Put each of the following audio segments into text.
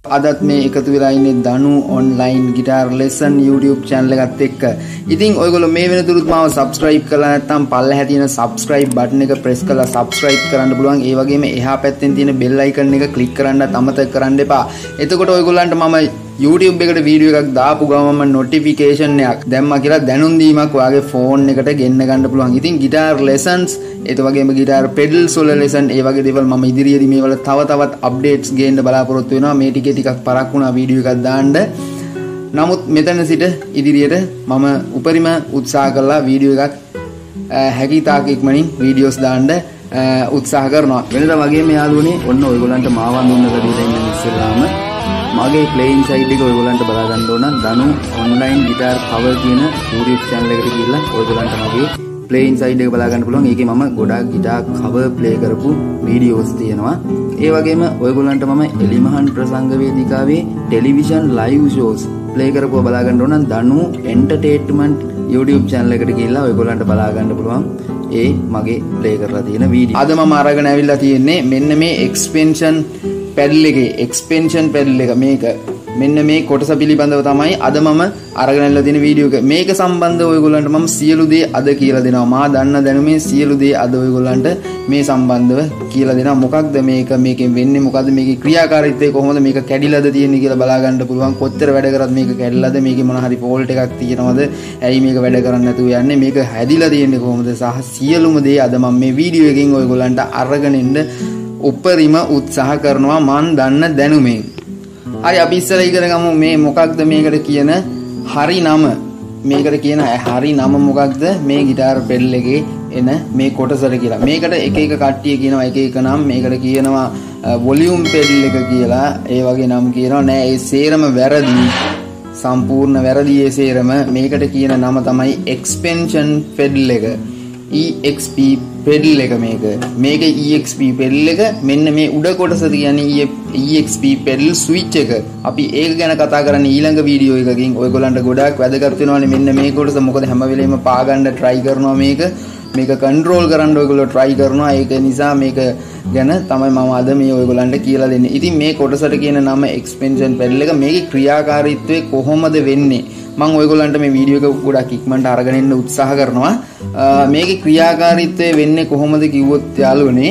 අදත් මේ එකතු වෙලා ඉන්නේ Danu online guitar lesson YouTube channel එකත් එක්ක. ඉතින් ඔයගොල්ලෝ මේ වෙනතුරුත් මාව subscribe කරලා නැත්නම් පල්ලෙහා තියෙන subscribe button එක press කරලා subscribe කරන්න පුළුවන්. ඒ වගේම එහා පැත්තෙන් තියෙන bell icon එක click කරන්නත් අමතක කරන්න එපා. එතකොට ඔයගොල්ලන්ට මම YouTube එකට වීඩියෝ එකක් දාපු ගමන්ම notification එකක් දැම්මා කියලා දැනුම් දීමක් ඔයාගේ phone එකට ගෙන්න ගන්න පුළුවන්. ඉතින් guitar lessons ඒ වගේම guitar pedals වල lesson ඒ වගේ දේවල් මම ඉදිරියේදී මේවල තවත් updates ගේන්න බලාපොරොත්තු වෙනවා. මේ ටිකක් පරක් වුණා වීඩියෝ එකක් දාන්න. නමුත් මෙතන සිට ඉදිරියට මම උපරිම උත්සාහ කළා වීඩියෝ එකක් හැකි තාක් ඉක්මනින් වීඩියෝස් දාන්න උත්සාහ කරනවා. වෙනදා වගේම යාළුවනේ ඔන්න ඔයගොල්ලන්ට මාවන් දුන්න කඩේට ඉන්න ඉස්සෙල්ලාම මගේ playing site එක ඔයගොල්ලන්ට බලා ගන්න ඕන නම් දනු online guitar cover කියන YouTube channel එකට ගිහිල්ලා ඔයගොල්ලන්ට මගේ playing site එක බලා ගන්න පුළුවන්. ඒකේ මම ගොඩාක් guitar cover play කරපු videos තියෙනවා. ඒ වගේම ඔයගොල්ලන්ට මම එලිමහන් ප්‍රසංග වේදිකාවේ television live shows play කරපුවා බලා ගන්න ඕන නම් දනු entertainment YouTube channel එකට ගිහිල්ලා ඔයගොල්ලන්ට බලා ගන්න පුළුවන්. ඒ මගේ play කරලා තියෙන video. අද මම අරගෙන ඇවිල්ලා තියෙන්නේ මෙන්න මේ expansion pedal එකේ expansion pedal එක මේක මෙන්න මේ කොටස පිළිබඳව තමයි අද මම අරගෙන ඉන්න තියෙන වීඩියෝ එක. මේක සම්බන්ධව ඔයගොල්ලන්ට මම සියලු දේ අද කියලා දෙනවා. මා දන්න දැනුමේ සියලු දේ අද ඔයගොල්ලන්ට මේ සම්බන්ධව කියලා දෙනවා. මොකක්ද මේක, මේකෙන් වෙන්නේ මොකද්ද, මේකේ ක්‍රියාකාරීත්වය කොහොමද, මේක කැඩිලාද තියෙන්නේ කියලා බලා ගන්න පුළුවන්. කොච්චර වැඩ කරත් මේක කැඩිලාද, මේකේ මොන හරි ෆෝල්ට් එකක් තියෙනවද, ඇයි මේක වැඩ කරන්නේ නැතුව යන්නේ, මේක හැදිලා තියෙන්නේ කොහොමද සහ සියලුම දේ අද මම මේ වීඩියෝ එකෙන් ඔයගොල්ලන්ට අරගෙන ඉන්න උපරිම උත්සාහ කරනවා මන් දන්න දැනුමෙන්. හරි අපි ඉස්සර ඉගෙන ගමු මේ මොකක්ද මේකට කියන හරි නම. මේකට කියන හරි නම මොකක්ද මේ গিitar pedal එකේ එන මේ කොටසට කියලා. මේකට එක එක කට්ටිය කියනවා එක එක නම්. මේකට කියනවා volume pedal එක කියලා. ඒ වගේ නම් කියනවා. නෑ ඒ සේරම වැරදි. සම්පූර්ණ වැරදි ඒ සේරම. මේකට කියන නම තමයි expansion pedal එක. EXP pedal එක මේක. මේක EXP pedal එක. මෙන්න මේ උඩ කොටස කියන්නේ EXP pedal switch එක. අපි ඒක ගැන කතා කරන්නේ ඊළඟ වීඩියෝ එකකින්. ඔයගොල්ලන්ට ගොඩාක් වැදගත් වෙනවානේ මෙන්න මේ කොටස. මොකද හැම වෙලෙම පා ගන්න try කරනවා මේක control කරන්න ඔයගොල්ලෝ try කරනවා. ඒක නිසා මේක ගැන තමයි මම අද මේ ඔයගොල්ලන්ට කියලා දෙන්නේ. ඉතින් මේ කොටසට කියන නම expansion pedal එක. මේකේ ක්‍රියාකාරීත්වය කොහොමද වෙන්නේ මම ඔයගොල්ලන්ට මේ වීඩියෝ එක ගොඩක් ඉක්මනට අරගෙන එන්න උත්සාහ කරනවා. මේකේ ක්‍රියාකාරීත්වය වෙන්නේ කොහොමද කිව්වොත් යාළුවනේ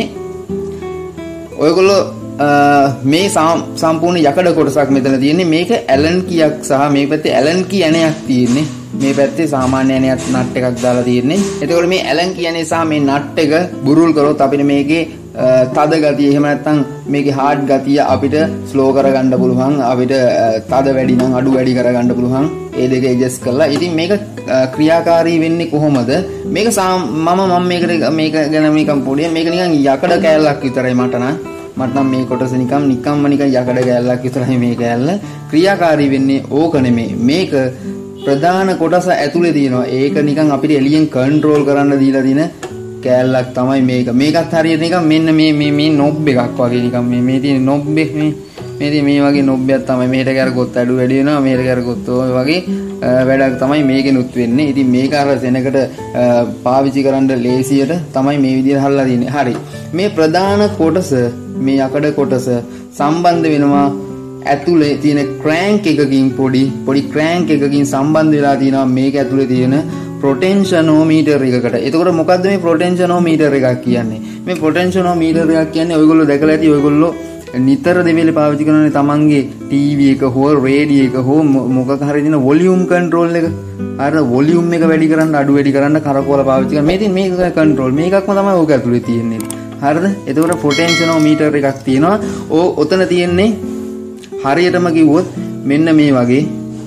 ඔයගොල්ලෝ මේ සම්පූර්ණ යකඩ කොටසක් මෙතන තියෙන්නේ. මේක ඇලන් කීයක් සහ මේ පැත්තේ ඇලන් කී ඇණයක් තියෙන්නේ. මේ පැත්තේ සාමාන්‍ය ඇණයක් නට් එකක් දාලා තියෙන්නේ. එතකොට මේ ඇලන් කී ඇණේ සහ මේ නට් එක බුරුල් කරොත් අපිට මේකේ තද ගතිය එහෙම නැත්නම් මේකේ හાર્ඩ් ගතිය අපිට ස්ලෝ කරගන්න පුළුවන්. අපිට තද වැඩි නම් අඩු වැඩි කරගන්න පුළුවන්. ඒ දෙක ඇඩ්ජස්ට් කරලා. ඉතින් මේක ක්‍රියාකාරී වෙන්නේ කොහොමද? මේක මම මේක ගැන මේකම් පොඩි මේක නිකන් යකඩ කෑල්ලක් විතරයි මට නම් මේ කොටස නිකන් යකඩ කෑල්ලක් විතරයි මේ කෑල්ල. ක්‍රියාකාරී වෙන්නේ ඕක නෙමෙයි. මේක ප්‍රධාන කොටස ඇතුලේ තියෙනවා. ඒක නිකන් අපිට එළියෙන් කන්ට්‍රෝල් කරන්න දීලා දින කෑල්ලක් තමයි මේක. මේකත් හරියට නිකන් මෙන්න මේ නොබ් එකක් වගේ නිකන් මේ තියෙන නොබ් එක මේ වගේ නොබ් එකක් තමයි. මෙහෙට කරගොත් අඩු වැඩි වෙනවා. මෙහෙට කරගොත් ඔය වගේ වැඩක් තමයි මේකෙනුත් වෙන්නේ. ඉතින් මේක අර සෙනකට පාවිච්චි කරන්න ලේසියට තමයි මේ විදිහට හල්ලා තියෙන්නේ. හරි. මේ ප්‍රධාන කොටස මේ යකඩ කොටස සම්බන්ධ වෙනවා ඇතුලේ තියෙන ක්‍රෑන්ක් එකකින් පොඩි ක්‍රෑන්ක් එකකින් සම්බන්ධ වෙලා තියෙනවා මේක ඇතුලේ තියෙන පොටෙන්ෂියනෝමීටර් එකකට. එතකොට මොකද්ද මේ පොටෙන්ෂියනෝමීටර් එකක් කියන්නේ? මේ පොටෙන්ෂියනෝමීටර් එකක් කියන්නේ ඔයගොල්ලෝ දැකලා ඇති. ඔයගොල්ලෝ නිතර දෙවිලේ පාවිච්චි කරනනේ තමන්ගේ ටීවී එක හෝ රේඩියෝ එක හෝ මොකක් හරි දින වොලියුම් කන්ට්‍රෝල් එක. අර වොලියුම් එක වැඩි කරන්න අඩු වැඩි කරන්න කරකවල පාවිච්චි කරන. මේක කන්ට්‍රෝල් මේකක්ම තමයි ඕක ඇතුලේ තියෙන්නේ. හරිද? එතකොට පොටෙන්ෂියනෝමීටර් එකක් තියෙනවා. ඔතන තියෙන්නේ හරියටම කිව්වොත් මෙන්න මේ වගේ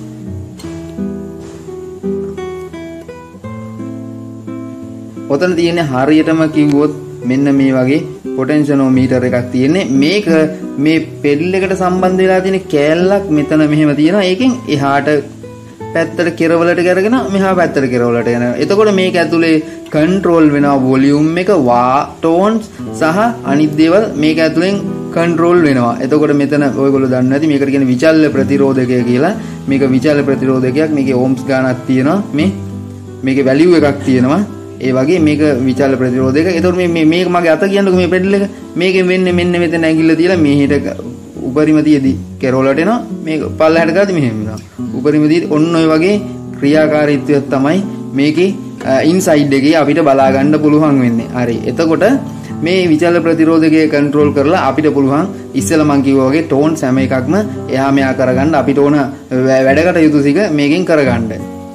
ඔතන තියෙන්නේ හරියටම කිව්වොත් මෙන්න මේ වගේ පොටෙන්ෂියනෝමීටර් එකක් තියෙන්නේ. මේක මේ පෙඩල් එකට සම්බන්ධ වෙලා තියෙන කෑල්ලක් මෙතන මෙහෙම තියෙනවා. ඒකෙන් එහාට පැත්තට කෙරවලට කරගෙන මෙහා පැත්තට කෙරවලට යනවා. එතකොට මේක ඇතුලේ කන්ට්‍රෝල් වෙනවා වොලියුම් එක, ටෝන්ස් සහ අනිත් දේවල් මේක ඇතුලෙන් කන්ට්‍රෝල් වෙනවා. එතකොට මෙතන ඔයගොල්ලෝ දන්නේ නැති මේකට කියන්නේ විචල්්‍ය ප්‍රතිරෝධකය කියලා. මේක විචල්්‍ය ප්‍රතිරෝධකයක්. මේකේ ඕම්ස් ගානක් තියෙනවා. මේකේ වැලියු එකක් තියෙනවා. ඒ වගේ මේක විචල්්‍ය ප්‍රතිරෝධක. එතකොට මේක මගේ අත කියන්නකො මේ පෙඩල් එක. මේකෙන් වෙන්නේ මෙන්න මෙතන ඇඟිල්ල තියලා මෙහෙට උපරිමතියදී කෙරෝලට එනවා මේක පල්ලහැට ගාති මෙහෙම වෙනවා උපරිමතියදී ඔන්න ඔය වගේ ක්‍රියාකාරීත්වයක් තමයි මේකේ ඉන්සයිඩ් එකේ අපිට බලා ගන්න පුළුවන් වෙන්නේ හරි එතකොට මේ විචල ප්‍රතිරෝධකය කන්ට්‍රෝල් කරලා අපිට පුළුවන් ඉස්සෙල්ලා මම කිව්වා වගේ ටෝන්ස් හැම එකක්ම එහා මෙහා කරගන්න අපිට ඕන වැඩකට යුතු සික මේකෙන් කරගන්න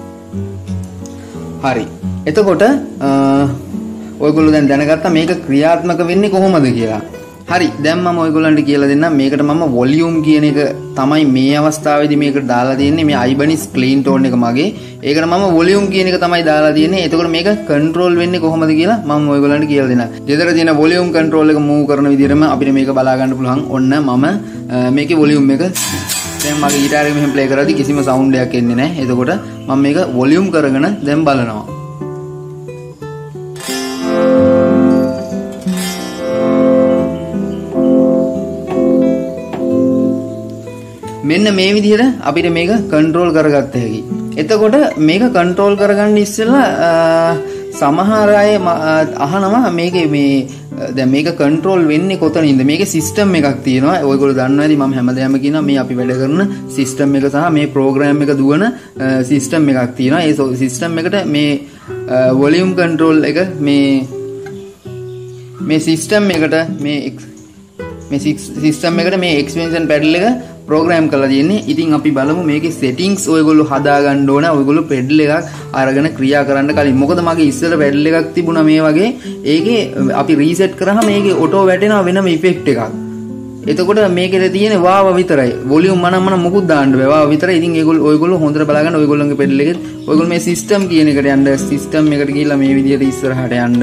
හරි එතකොට ඔයගොල්ලෝ දැන් දැනගත්තා මේක ක්‍රියාත්මක වෙන්නේ කොහොමද කියලා හරි දැන් මම ඔයගොල්ලන්ට කියලා දෙන්නම් මේකට මම වොලියුම් කියන එක තමයි මේ අවස්ථාවේදී මේකට දාලා තියෙන්නේ මේ Ibanez clean tone එක මගේ ඒකට මම වොලියුම් කියන එක තමයි දාලා තියෙන්නේ එතකොට මේක කන්ට්‍රෝල් වෙන්නේ කොහොමද කියලා මම ඔයගොල්ලන්ට කියලා දෙන්නම් ගෙදර තියෙන වොලියුම් කන්ට්‍රෝල් එක මූව් කරන විදිහටම අපිට මේක බලා ගන්න පුළුවන් ඔන්න මම මේකේ වොලියුම් එක දැන් මගේ ගිටාර් එක මෙහෙම ප්ලේ කරද්දි කිසිම සවුන්ඩ් එකක් එන්නේ නැහැ එතකොට මම මේක වොලියුම් කරගෙන දැන් බලනවා මෙන්න මේ විදිහට අපිට මේක කන්ට්‍රෝල් කරගත්ත හැකි. එතකොට මේක කන්ට්‍රෝල් කරගන්න ඉස්සෙල්ලා සමහර අය අහනවා මේකේ මේ දැන් මේක කන්ට්‍රෝල් වෙන්නේ කොතනින්ද? මේකේ සිස්ටම් එකක් තියෙනවා. ඔයගොල්ලෝ දන්නවා ඇති මම හැමදාම කියනවා මේ අපි වැඩ කරන සිස්ටම් එක සහ මේ ප්‍රෝග්‍රෑම් එක දුවන සිස්ටම් එකක් තියෙනවා. ඒ සිස්ටම් එකට මේ වොලියුම් කන්ට්‍රෝල් එක මේ සිස්ටම් එකට මේ සිස්ටම් එකට මේ එක්ස්පෙන්ෂන් පැඩල් එක ප්‍රෝග්‍රෑම් කරලා තියෙන්නේ. ඉතින් අපි බලමු මේකේ සෙටින්ග්ස් ඔයගොල්ලෝ හදා ගන්න ඕන. ඔයගොල්ලෝ පැඩල් එකක් අරගෙන ක්‍රියා කරන්න කලින්. මොකද මගේ ඉස්සර පැඩල් එකක් තිබුණා මේ වගේ. ඒකේ අපි රීසෙට් කරාම මේකේ ඔටෝ වැටෙනවා වෙනම ඉෆෙක්ට් එකක්. එතකොට මේකේ තියෙන වාව විතරයි. වොලියුම් මනම් මුකුත් දාන්න බෑ. වාව විතරයි. ඉතින් ඔයගොල්ලෝ හොඳට බලාගන්න ඔයගොල්ලෝගේ පැඩල් එකේ ඔයගොල්ලෝ මේ සිස්ටම් කියන එකට යන්න. සිස්ටම් එකට ගිහිල්ලා මේ විදිහට ඉස්සරහට යන්න.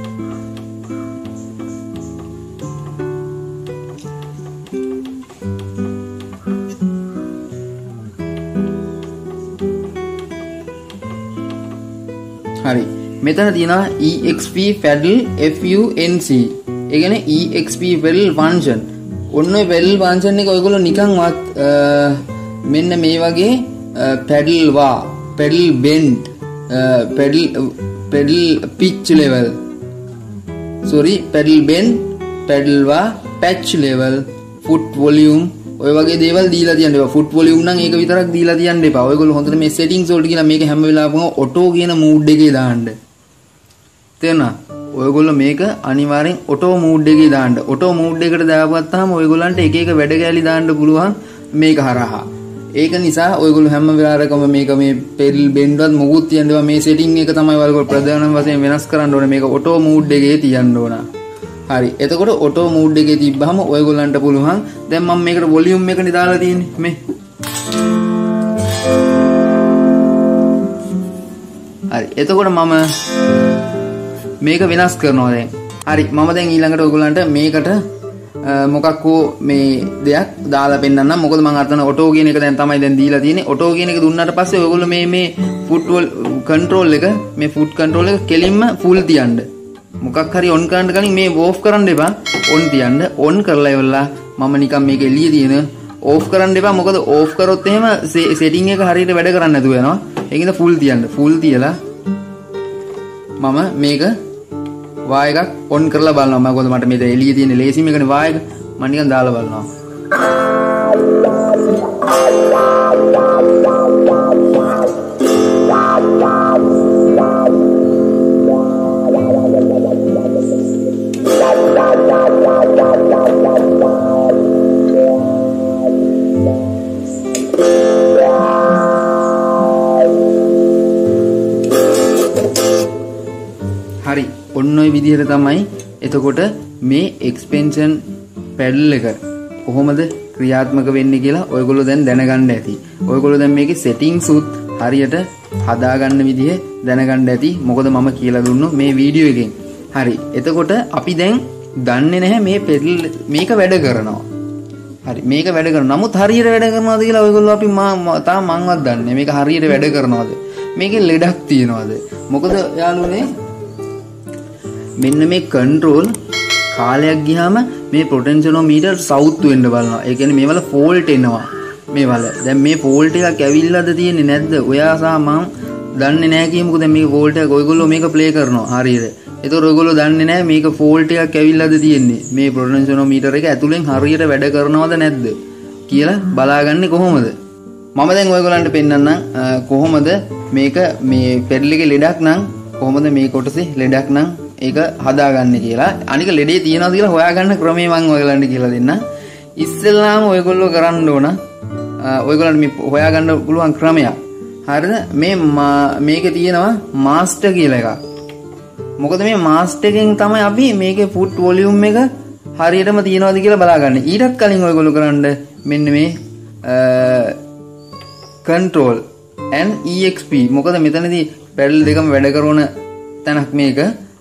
හරි මෙතන තියෙනවා exp pedal func ඒ කියන්නේ exp pedal function ඔන්න ඔය pedal function එක ඔයගොල්ලෝ නිකන්වත් මෙන්න මේ වගේ pedal වා pedal bend pedal pitch level pedal bend pedal වා patch level foot volume ඔය වගේ දේවල් දීලා තියන්න එපා. ෆුට් වොලියුම් නම් ඒක විතරක් දීලා තියන්න එපා. ඔයගොල්ලෝ හොඳට මේ සෙටින්ග්ස් වලට ගිහලා මේක හැම වෙලාවකම ඔටෝ කියන මූඩ් එකේ දාන්න. තේරුණා? ඔයගොල්ලෝ මේක අනිවාර්යෙන් ඔටෝ මූඩ් එකේ දාන්න. ඔටෝ මූඩ් එකට දාපුවාම ඔයගොල්ලන්ට එක එක වැඩ කැලි දාන්න පුළුවන් මේක හරහා. ඒක නිසා ඔයගොල්ලෝ හැම වෙලාවකම මේක මේ පෙඩල් බෙන්ඩ්වත් මොකුත් තියන්න එපා. මේ සෙටින්ග් එක තමයි ඔයගොල්ලෝ ප්‍රධානම වශයෙන් වෙනස් කරන්න ඕනේ. මේක ඔටෝ මූඩ් එකේ තියන්න ඕන. හරි එතකොට ඔටෝ මූඩ් එකේ තිබ්බහම ඔයගොල්ලන්ට පුළුවන් දැන් මම මේකට වොලියුම් එකනේ දාලා තියෙන්නේ මේ හරි එතකොට මම මේක වෙනස් කරනවා දැන් හරි මම දැන් ඊළඟට ඔයගොල්ලන්ට මේකට මොකක් හෝ මේ දෙයක් දාලා පෙන්නන්නම් මොකද මම අතන ඔටෝ කියන එක දැන් තමයි දැන් දීලා තියෙන්නේ ඔටෝ කියන එක දුන්නාට පස්සේ ඔයගොල්ලෝ මේ ෆුට් කන්ට්‍රෝල් එක මේ ෆුට් කන්ට්‍රෝල් එක කෙලින්ම ෆුල් තියන්න මොකක් හරි ඔන් කරන්න කලින් මේ ඕෆ් කරන්න එපා ඔන් තියන්න ඔන් කරලා ඉවරලා මම නිකන් මේක එළිය තියෙන ඕෆ් කරන්න එපා මොකද ඕෆ් කරොත් එහෙම සෙටින් එක හරියට වැඩ කරන්නේ නැතුව යනවා ඒකින්ද ෆුල් තියන්න ෆුල් තියලා මම මේක වා එකක් ඔන් කරලා බලනවා මොකද මට මේ එළිය තියෙන ලේසිම එකනේ වා එක මම නිකන් දාලා බලනවා හරි ඔන්න ඔය විදිහට තමයි එතකොට මේ එක්ස්පෙන්ෂන් පැඩල් එක කොහොමද ක්‍රියාත්මක වෙන්නේ කියලා ඔයගොල්ලෝ දැන් දැනගන්න ඇති. ඔයගොල්ලෝ දැන් මේකේ සෙටින්ග්ස් උත් හරියට හදාගන්න විදිහ දැනගන්න ඇති. මොකද මම කියලා දුන්නු මේ වීඩියෝ එකෙන්. හරි. එතකොට අපි දැන් දන්නේ නැහැ මේ පැඩල් මේක වැඩ කරනවා. හරි මේක වැඩ කරනවා. නමුත් හරියට වැඩ කරනවද කියලා ඔයගොල්ලෝ අපි තාම මංවත් දන්නේ නැහැ. මේක හරියට වැඩ කරනවද? මේකේ ලෙඩක් තියනවද? මොකද යාළුවනේ මෙන්න මේ කන්ට්‍රෝල් කාලයක් ගියාම මේ පොටෙන්ෂියෝමීටර් සවුත් වෙන්න බලනවා. ඒ කියන්නේ මේවල ෆෝල්ට් එනවා. මේවල. දැන් මේ ෆෝල්ට් එකක් ඇවිල්ලාද තියෙන්නේ නැද්ද? ඔයා සහ මම දන්නේ නැහැ කියමුකෝ. දැන් මේක ෆෝල්ට් එක ඔයගොල්ලෝ මේක ප්ලේ කරනවා. හරියට. ඒතකොට ඔයගොල්ලෝ දන්නේ නැහැ මේක ෆෝල්ට් එකක් ඇවිල්ලාද තියෙන්නේ. මේ පොටෙන්ෂියෝමීටර් එක ඇතුලෙන් හරියට වැඩ කරනවද නැද්ද කියලා බලාගන්නේ කොහොමද? මම දැන් ඔයගොල්ලන්ට පෙන්නන්නම් කොහොමද මේක මේ පෙඩල් එකේ ලෙඩක් නම් කොහොමද මේ කොටසේ ලෙඩක් නම් ඒක හදාගන්නේ කියලා. අනික ලෙඩේ තියනවාද කියලා හොයාගන්න ක්‍රමය මම ඔයගොල්ලන්ට කියලා දෙන්නම්. ඉස්සෙල්ලාම ඔයගොල්ලෝ කරන්න ඕන ඔයගොල්ලන්ට මේ හොයාගන්න පුළුවන් ක්‍රමයක්. හරිද? මේකේ තියෙනවා මාස්ටර් කියලා එකක්. මොකද මේ මාස්ටර් එකෙන් තමයි අපි මේකේ ෆුට් වොලියුම් එක හරියටම තියනවාද කියලා බලාගන්නේ. ඊටත් කලින් ඔයගොල්ලෝ කරන්න මෙන්න මේ control and exp. මොකද මෙතනදී පැඩල් දෙකම වැඩ කරන තැනක් මේක.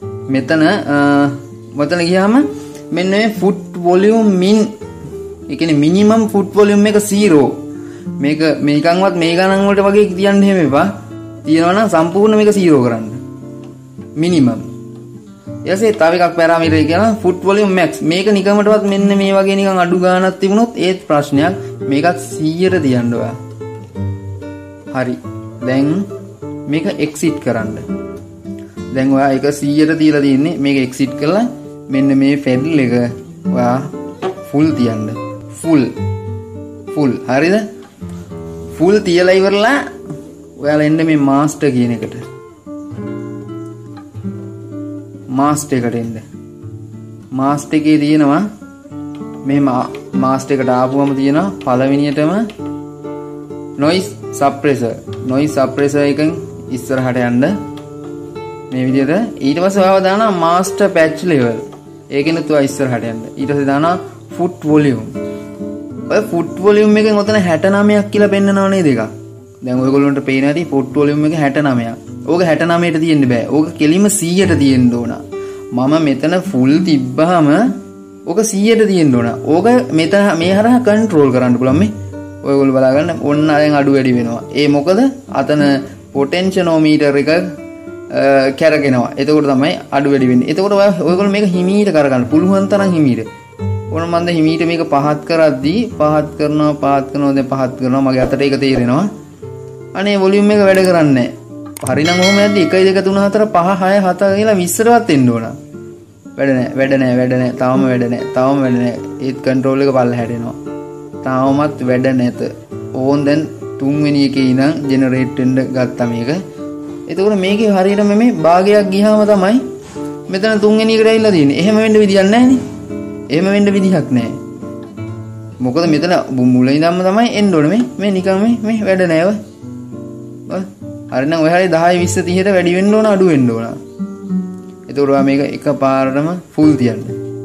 මෙතන ගියාම මෙන්න මේ ෆුට් වොලියුම් මින් ඒ කියන්නේ මිනිමම් ෆුට් වොලියුම් එක 0. මේක මේකන්වත් මේ ගණන් වලට වගේ තියන්න එහෙම එපා. තියනවා නම් සම්පූර්ණ මේක 0 කරන්න. මිනිමම්. ඊටසේ තව එකක් පැරාමීටර් එක කියන ෆුට් වොලියුම් මැක්ස්. මේක නිකමටවත් මෙන්න මේ වගේ නිකන් අඩු ගානක් තිබුණොත් ඒත් ප්‍රශ්නයක්. මේකත් 100ට තියන්න ඔයා. හරි. දැන් මේක එක්සිට් කරන්න. දැන් ඔයා ඒක 100ට තියලා තියෙන්නේ. මේක එක්සිට් කරලා මෙන්න මේ ෆෙඩල් එක ඔයා ෆුල් තියන්න. ෆුල්. හරිද? ෆුල් තියලා ඉවරලා ඔයාලා එන්න මේ මාස්ටර් කියන එකට. මාස්ටර් එකට එන්න. මාස්ටර් එකේ තියෙනවා මේ මාස්ටර් එකට ආපුවම තියෙනවා පළවෙනියටම noise suppressor එකෙන් ඉස්සරහට යන්න මේ විදිහට. ඊට පස්සේ ඔයාව දානවා master patch level. ඒකෙනුත් ඔයා ඉස්සරහට යන්න. ඊට පස්සේ දානවා foot volume. ඔය foot volume එකෙන් ඔතන 69ක් කියලා පෙන්නනව නේද එකක්. දැන් ඔයගොල්ලන්ට පේනවා ඇති foot volume එක 69ක්. ඕක 69ට තියෙන්න බෑ. ඕක කෙලිම 100ට තියෙන්න ඕන. මම මෙතන full තිබ්බහම ඕක 100ට තියෙන්න ඕන. ඕක මෙතන මේ හරහා control කරන්න පුළුවන් මේ. ඔයගොල්ලෝ බලාගන්න ඔන්න දැන් අඩු වැඩි වෙනවා. ඒ මොකද අතන පොටෙන්ෂියෝමීටර් එක කැරගෙනවා. එතකොට තමයි අඩු වැඩි වෙන්නේ. එතකොට ඔයගොල්ලෝ මේක හිමීට කරගන්න පුළුවන් තරම් හිමීට. ඕන මම දැන් හිමීට මේක පහත් කරද්දී පහත් කරනවා මගේ අතට ඒක තේරෙනවා. අනේ වොලියුම් එක වැඩ කරන්නේ නැහැ. හරිනම් ඔහොම යද්දි 1 2 3 4 5 6 7 කියලා 20ටවත් එන්න ඕන. වැඩ නැහැ. තාම වැඩ නැහැ. ඒත් කන්ට්‍රෝල් එක පල්ලෙහාට එනවා. තාමත් වැඩ නැත. ඕන් දැන් තුන්වෙනි එකේ ඉඳන් ජෙනරේට් වෙන්න ගත්තා මේක. එතකොට මේකේ හරියටම මේ භාගයක් ගියාම තමයි මෙතන තුන්වෙනි එකට ඇවිල්ලා තියෙන්නේ. එහෙම වෙන්න විදියක් නැහැ නේ. එහෙම වෙන්න විදිහක් නැහැ. මොකද මෙතන මුල ඉඳන්ම තමයි එන්න ඕනේ මේ නිකන් මේ වැඩ නැහැ ඔය. හරිනම් ඔය හැරි 10 20 30ට වැඩි වෙන්න ඕන අඩු වෙන්න ඕන. එතකොට ඔයා මේක එකපාරටම ෆුල් තියන්න.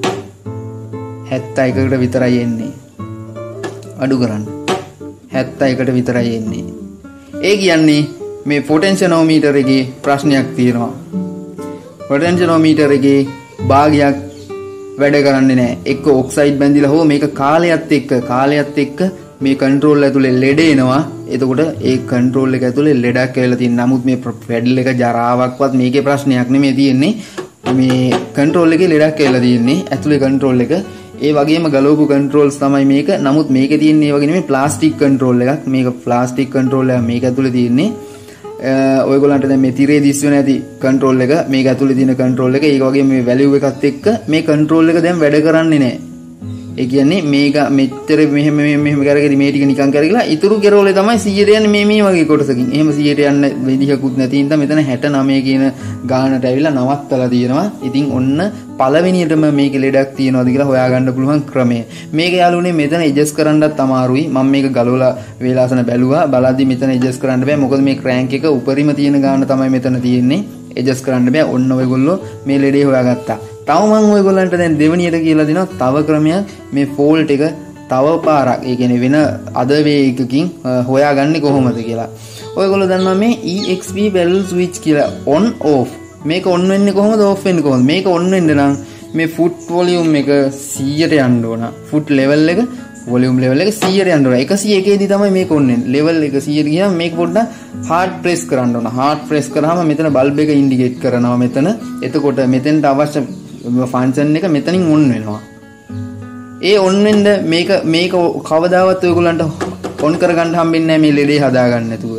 71කට විතරයි එන්නේ. අඩු කරන්න. 71ට විතරයි එන්නේ. ඒ කියන්නේ මේ පොටෙන්ෂියෝමීටර් එකේ ප්‍රශ්නයක් තියෙනවා. පොටෙන්ෂියෝමීටර් එකේ භාගයක් වැඩ කරන්නේ නැහැ. එක්ක ඔක්සයිඩ් බැඳිලා හෝ මේක කාලයත් එක්ක මේ කන්ට්‍රෝල් ඇතුලේ ලෙඩ එනවා. එතකොට ඒ කන්ට්‍රෝල් එක ඇතුලේ ලෙඩක් ඇවිල්ලා තියෙන. නමුත් මේ පැඩල් එක ජරාවක්වත් මේකේ ප්‍රශ්නයක් නෙමෙයි තියෙන්නේ. මේ කන්ට්‍රෝල් එකේ ලෙඩක් ඇවිල්ලා තියෙන්නේ. ඇතුලේ කන්ට්‍රෝල් එක. ඒ වගේම ගලවපු කන්ට්‍රෝල්ස් තමයි මේක. නමුත් මේකේ තියෙන්නේ ඒ වගේ නෙමෙයි ප්ලාස්ටික් කන්ට්‍රෝල් එකක්. මේක ප්ලාස්ටික් කන්ට්‍රෝල් එක මේක ඇතුලේ තියෙන්නේ. ඔයගොල්ලන්ට දැන් මේ තිරේ දිස් වෙන ඇති කන්ට්‍රෝල් එක මේක ඇතුලේ තියෙන කන්ට්‍රෝල් එක. ඒක වගේ මේ වැලියු එකත් එක්ක මේ කන්ට්‍රෝල් එක දැන් වැඩ කරන්නේ නැහැ. ඒ කියන්නේ මේක මෙච්චර මෙහෙම කරගෙන මේ ටික නිකන් කරගලා ඉතුරු කෙරෝලේ තමයි 100ට යන්නේ මේ වගේ කොටසකින්. එහෙම 100ට යන්න විදිහකුත් නැති හින්දා මෙතන 69 කියන ගානට ඇවිල්ලා නවත්තලා තියෙනවා. ඉතින් ඔන්න පළවෙනියටම මේකේ ලෙඩක් තියනවාද කියලා හොයාගන්න පුළුවන් ක්‍රමය. මේක යාළුවනේ මෙතන ඇඩ්ජස්ට් කරන්නත් අමාරුයි. මම මේක ගලවලා වේලාසන බැලුවා. බලද්දි මෙතන ඇඩ්ජස්ට් කරන්න බෑ. මොකද මේ ක්‍රෑන්ක් එක උඩරිම තියෙන ගාන තමයි මෙතන තියෙන්නේ. ඇඩ්ජස්ට් කරන්න බෑ. ඔන්න ඔයගොල්ලෝ මේ ලෙඩේ හොයාගත්තා. තව මම ඔයගොල්ලන්ට දැන් දෙවෙනියට කියලා දෙනවා තව ක්‍රමයක්. මේ ෆෝල්ට් එක තව පාරක් ඒ කියන්නේ වෙන අද වේ එකකින් හොයාගන්නේ කොහොමද කියලා. ඔයගොල්ලෝ දන්නවා මේ EXP pedal switch කියලා on off. මේක on වෙන්නේ කොහොමද off වෙන්නේ කොහොමද? මේක on වෙන්න නම් මේ foot volume එක 100ට යන්න ඕන. foot level එක volume level එක 100ට යන්න ඕන. 101 දී තමයි මේක on වෙන්නේ. level එක 100ට ගියාම මේක පොඩ්ඩක් hard press කරන්න ඕන. hard press කරාම මෙතන bulb එක indicate කරනවා මෙතන. එතකොට මෙතෙන්ට අවශ්‍ය ෆන්ක්ෂන් එක මෙතනින් on වෙනවා. ඒ on වෙන්න මේක කවදාවත් ඔයගොල්ලන්ට on කරගන්න හම්බෙන්නේ නැහැ මේ ලෙඩේ හදාගන්න නැතුව.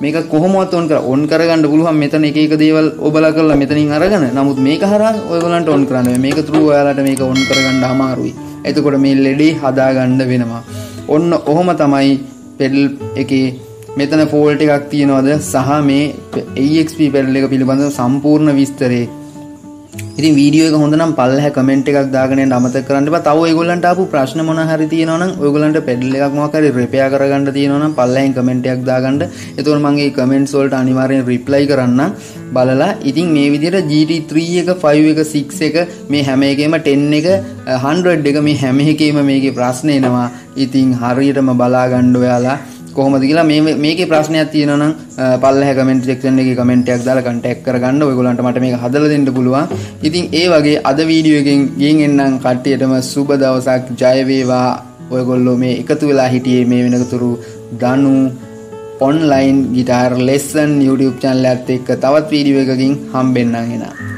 මේක කොහොමවත් ඔන් කරගන්න පුළුවන් මෙතන එක එක දේවල් ඔබලා කරලා මෙතනින් අරගෙන. නමුත් මේක හරහා ඔයගොල්ලන්ට ඔන් කරන්න බෑ. මේක through ඔයාලට මේක ඔන් කරගන්න අමාරුයි. එතකොට මේ ලෙඩේ හදාගන්න වෙනවා. ඔන්න ඔහොම තමයි pedal එකේ මෙතන ෆෝල්ට් එකක් තියනවාද සහ මේ EXP pedal එක පිළිබඳව සම්පූර්ණ විස්තරේ. ඉතින් වීඩියෝ එක හොඳ නම් පල්ලෙහා කමෙන්ට් එකක් දාගෙන යන්න අමතක කරන්න එපා. තව ඔයගොල්ලන්ට ආපු ප්‍රශ්න මොන හරි තියෙනවා නම් ඔයගොල්ලන්ට pedal එකක් මොකක් හරි රිපෙයාර් කරගන්න තියෙනවා නම් පල්ලෙහෙන් කමෙන්ට් එකක් දාගන්න. එතකොට මම ඒ කමෙන්ට්ස් වලට අනිවාර්යෙන් රිප්ලයි කරන්න බලලා. ඉතින් මේ විදිහට GT3 එක 5 එක 6 එක මේ හැම එකේම 10 එක 100 එක මේ හැම එකේම මේකේ ප්‍රශ්න එනවා. ඉතින් හරියටම බලා ගන්න ඔයාලා කොහොමද කියලා මේකේ ප්‍රශ්නයක් තියෙනවා නම් පල්ලෙහා කමෙන්ට් සෙක්ෂන් එකේ කමෙන්ට් එකක් දාලා කන්ටැක්ට් කරගන්න. ඔයගොල්ලන්ට මට මේක හදලා දෙන්න පුළුවන්. ඉතින් ඒ වගේ අද වීඩියෝ එකෙන් ගෙන් එන්නම් කට්ටියටම සුබ දවසක් ජය වේවා. ඔයගොල්ලෝ මේ එකතු වෙලා හිටියේ මේ වෙනකතුරු Danu online guitar lesson YouTube channel එකත් එක්ක තවත් වීඩියෝ එකකින් හම්බෙන්නම් එනවා.